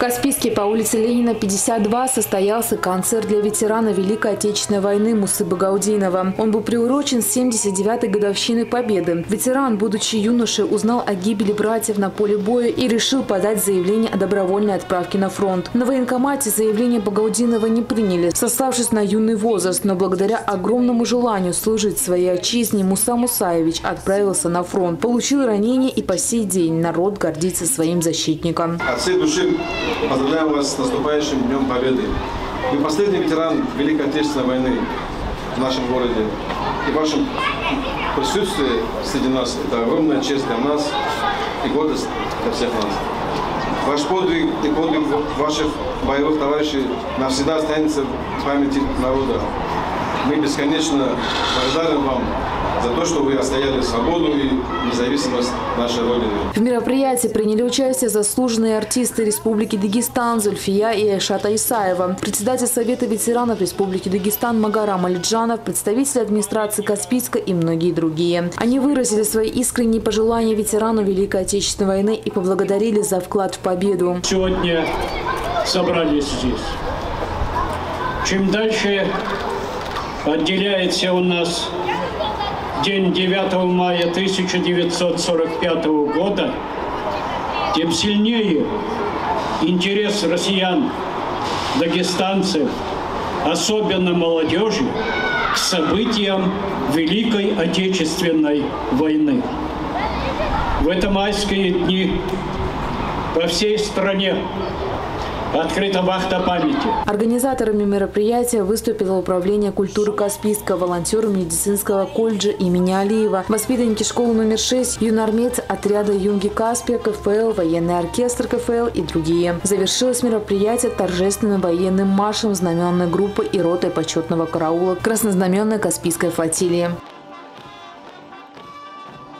Каспийске по улице Ленина, 52, состоялся концерт для ветерана Великой Отечественной войны Мусы Багаудинова. Он был приурочен с 79-й годовщины Победы. Ветеран, будучи юношей, узнал о гибели братьев на поле боя и решил подать заявление о добровольной отправке на фронт. На военкомате заявление Багаудинова не приняли, сославшись на юный возраст, но благодаря огромному желанию служить своей отчизне Муса Мусаевич отправился на фронт. Получил ранение и по сей день народ гордится своим защитником. От всей души поздравляю вас с наступающим Днем Победы. Вы последний ветеран Великой Отечественной войны в нашем городе. И ваше присутствие среди нас – это огромная честь для нас и гордость для всех нас. Ваш подвиг и подвиг ваших боевых товарищей навсегда останется в памяти народа. Мы бесконечно благодарны вам за то, что вы отстояли свободу и независимость нашей Родины. В мероприятии приняли участие заслуженные артисты Республики Дагестан Зульфия и Айшата Исаева, председатель Совета ветеранов Республики Дагестан Магарам Алиджанов, представители администрации Каспийска и многие другие. Они выразили свои искренние пожелания ветерану Великой Отечественной войны и поблагодарили за вклад в победу. Сегодня собрались здесь. Чем дальше отделяется у нас день 9 мая 1945 года, тем сильнее интерес россиян, дагестанцев, особенно молодежи, к событиям Великой Отечественной войны. В это майские дни по всей стране открыта вахта памяти. Организаторами мероприятия выступило Управление культуры Каспийска, волонтеры медицинского колледжа имени Алиева, воспитанники школы номер 6, юнормейцы отряда Юнги Каспия, КФЛ, военный оркестр КФЛ и другие. Завершилось мероприятие торжественным военным маршем знаменной группы и ротой почетного караула краснознаменной Каспийской флотилии.